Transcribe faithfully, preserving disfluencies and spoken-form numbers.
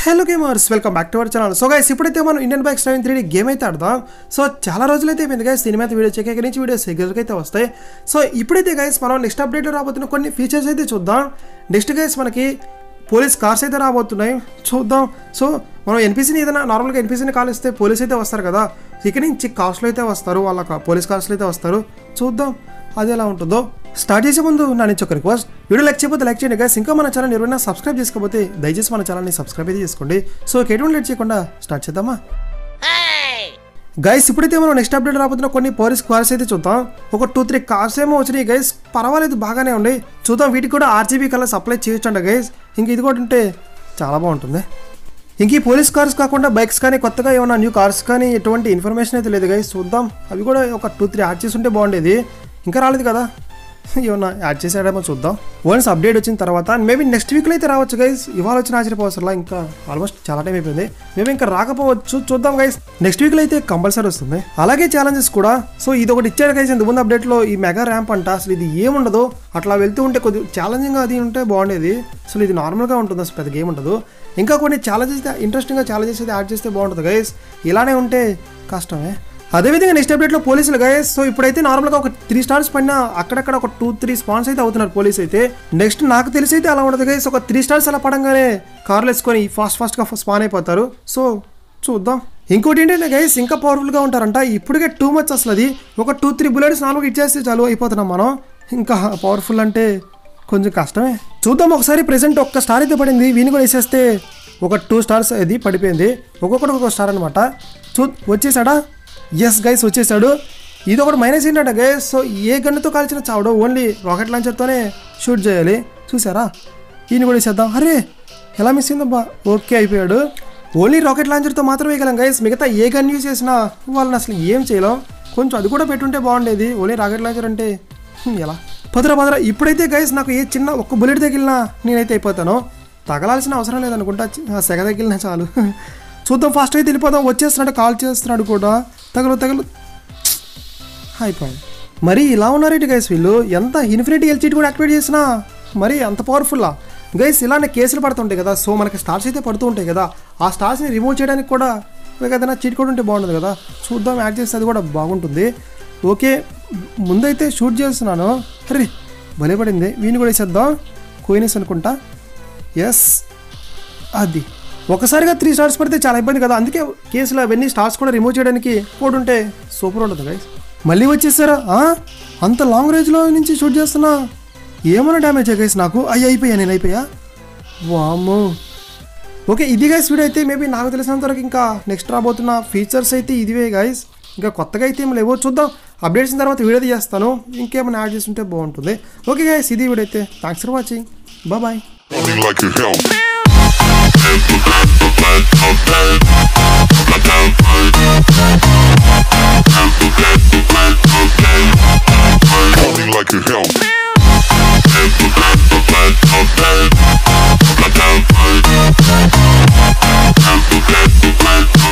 Hello gamers welcome back to our channel. So guys ఇప్పుడైతే మనం Indian bikes driving three D game అయితే ఆడదాం. So చాలా రోజులైతే అయిపోయింది గైస్ సినిమా అయితే వీడియో చెక్ నుంచి వీడియోస్ అయితే వస్తాయి. సో ఇప్పుడైతే గైస్ మనం నెక్స్ట్ అప్డేట్లో రాబోతున్న కొన్ని ఫీచర్స్ అయితే చూద్దాం. నెక్స్ట్ గైస్ మనకి పోలీస్ కార్స్ అయితే రాబోతున్నాయి చూద్దాం. సో మనం ఎన్పీసీని ఏదైనా నార్మల్గా ఎన్పీసీని కాల్ ఇస్తే పోలీస్ అయితే వస్తారు కదా, ఇక్కడ నుంచి కార్స్లో అయితే వస్తారు, వాళ్ళ పోలీస్ కార్స్లో అయితే వస్తారు. చూద్దాం అది ఎలా ఉంటుందో. స్టార్ట్ చేసే ముందు నా నుంచి ఒక రిక్వెస్ట్, వీడియో లైక్ చేయకపోతే లైక్ చేయండి గైస్. ఇంకా మన ఛానల్ ఎవరైనా సబ్స్క్రైబ్ చేసుకోకపోతే దయచేసి మన ఛానల్ని సబ్స్క్రైబ్ అయితే చేసుకోండి. సో ఎటువంటి లేట్ చేయకుండా స్టార్ట్ చేద్దామా గైస్. ఇప్పుడైతే మనం నెక్స్ట్ అప్డేట్ రాబోతున్న కొన్ని పోలీస్ కార్స్ అయితే చూద్దాం. ఒక టూ త్రీ కార్స్ ఏమో వచ్చినాయి గైస్, పర్వాలేదు బాగానే ఉన్నాయి. చూద్దాం వీటికి కూడా ఆర్జీబీ కలర్ సప్లై చేయొచ్చండి గైస్. ఇంక ఇది కూడా ఉంటే చాలా బాగుంటుంది. ఇంక ఈ పోలీస్ కార్స్ కాకుండా బైక్స్ కానీ కొత్తగా ఏమన్నా న్యూ కార్స్ కానీ ఎటువంటి ఇన్ఫర్మేషన్ అయితే లేదు గైస్. చూద్దాం అవి కూడా ఒక టూ త్రీ యాడ్ చేసి ఉంటే బాగుండేది, ఇంకా రాలేదు కదా, ఏమన్నా యాడ్ చేసాడేమో చూద్దాం. వన్స్ అప్డేట్ వచ్చిన తర్వాత మేబీ నెక్స్ట్ వీక్లో అయితే రావచ్చు గైస్. ఇవాళ వచ్చిన ఆశ్చర్యపోవసరలా, ఇంకా ఆల్మోస్ట్ చాలా టైం అయిపోయింది, మేబీ ఇంకా రాకపోవచ్చు, చూద్దాం గైస్. నెక్స్ట్ వీక్లో అయితే కంపల్సరీ వస్తుంది. అలాగే ఛాలెంజెస్ కూడా. సో ఇది ఒకటి ఇచ్చాడు గైస్ ఇంతకు ముందు అప్డేట్లో, ఈ మెగా ర్యాంప్ అంట. అసలు ఇది ఏముండదు, అట్లా వెళ్తూ ఉంటే కొద్దిగా ఛాలెంజింగ్గా అది ఉంటే బాగుండేది. అసలు ఇది నార్మల్గా ఉంటుంది, అసలు పెద్ద గేమ్ ఉండదు. ఇంకా కొన్ని ఛాలెంజెస్ ఇంట్రెస్టింగ్గా ఛాలెంజెస్ అయితే యాడ్ చేస్తే బాగుంటుంది గైస్. ఇలానే ఉంటే కష్టమే. అదేవిధంగా నెక్స్ట్ అప్డేట్లో పోలీసులు గైస్. సో ఇప్పుడైతే నార్మల్గా ఒక త్రీ స్టార్స్ పైన అక్కడక్కడ ఒక టూ త్రీ స్పాన్స్ అయితే అవుతున్నారు పోలీస్ అయితే. నెక్స్ట్ నాకు తెలిసి అయితే అలా ఉండదు గైస్, ఒక త్రీ స్టార్స్ అలా పడంగానే కార్లు వేసుకొని ఫాస్ట్ ఫాస్ట్గా స్పాన్ అయిపోతారు. సో చూద్దాం. ఇంకోటి ఏంటంటే గైస్ ఇంకా పవర్ఫుల్గా ఉంటారంట. ఇప్పటికే టూ మచ్ అసలు అది ఒక టూ త్రీ బుల్లెట్స్ నాలుగు ఇచ్చేస్తే చాలు అయిపోతున్నాం మనం. ఇంకా పవర్ఫుల్ అంటే కొంచెం కష్టమే. చూద్దాం ఒకసారి. ప్రెసెంట్ ఒక్క స్టార్ అయితే పడింది, వీని కూడా వేసేస్తే ఒక టూ స్టార్స్ అది పడిపోయింది, ఒక్కొక్కటి ఒక్కొక్క స్టార్ అనమాట. చూ వచ్చేసాడా? ఎస్ గైస్ వచ్చేసాడు. ఇది ఒకటి మైనస్ ఏంటంటే గైస్, సో ఏ గన్నుతో కాల్చిన చావడు, ఓన్లీ రాకెట్ లాంచర్తోనే షూట్ చేయాలి. చూసారా? ఈయన కూడా వేసేద్దాం. అరే ఎలా మిస్ అయిందబ్బా. ఓకే అయిపోయాడు. ఓన్లీ రాకెట్ లాంచర్తో మాత్రమే వేయగలం గైస్, మిగతా ఏ గన్ యూజ్ చేసినా వాళ్ళని అసలు ఏం చేయలేం. కొంచెం అది కూడా పెట్టుంటే బాగుండేది. ఓన్లీ రాకెట్ లాంచర్ అంటే ఎలా పదరా పదరా. ఇప్పుడైతే గైస్ నాకు ఏ చిన్న ఒక్క బుల్లెట్ తగిలినా నేనైతే అయిపోతాను, తగలాల్సిన అవసరం లేదనుకుంటా, సెగ తగిలినా చాలు. చూద్దాం ఫాస్ట్ అయితే వెళ్ళిపోదాం. వచ్చేస్తున్నాడు, కాల్ చేస్తున్నాడు కూడా. తగలు తగలు అయిపోయింది. మరి ఇలా ఉన్నారేంటి గైస్ వీళ్ళు? ఎంత ఇన్ఫినిటీ ఎల్చీట్ కూడా యాక్టివేట్ చేసినా మరి అంత పవర్ఫుల్లా గైస్? ఇలానే కేసులు పడుతుంటాయి కదా, సో మనకి స్టార్స్ అయితే పడుతూ ఉంటాయి కదా, ఆ స్టార్స్ని రిమూవ్ చేయడానికి కూడా ఏదైనా చీట్ కూడా ఉంటే బాగుంటుంది కదా. చూద్దాం, యాడ్ చేస్తే అది కూడా బాగుంటుంది. ఓకే ముందైతే షూట్ చేస్తున్నాను. అరే భలే పడింది. వీని కూడా వేసేద్దాం, కోయినెస్ అనుకుంటా. ఎస్ అది ఒకసారిగా త్రీ స్టార్స్ పడితే చాలా ఇబ్బంది కదా, అందుకే కేసులో అవన్నీ స్టార్స్ కూడా రిమూవ్ చేయడానికి కోడ్ ఉంటే సూపర్ ఉంటుంది గైస్. మళ్ళీ వచ్చేసారా? అంత లాంగ్ రేంజ్లో నుంచి షూట్ చేస్తున్నా, ఏమైనా డ్యామేజ్ గైస్ నాకు. అయ్యి అయిపోయా, నేను అయిపోయా. వామ్మో. ఓకే ఇది గైస్ వీడియో అయితే. మేబీ నాకు తెలిసినంత వరకు ఇంకా నెక్స్ట్ రాబోతున్న ఫీచర్స్ అయితే ఇదివే గైస్, ఇంకా కొత్తగా అయితే ఏం లేవో. చూద్దాం అప్డేట్స్ తర్వాత వీడియో చేస్తాను, ఇంకేమైనా యాడ్ చేస్తుంటే బాగుంటుంది. ఓకే గైస్ ఇది వీడియో అయితే. Thanks for watching, bye. Like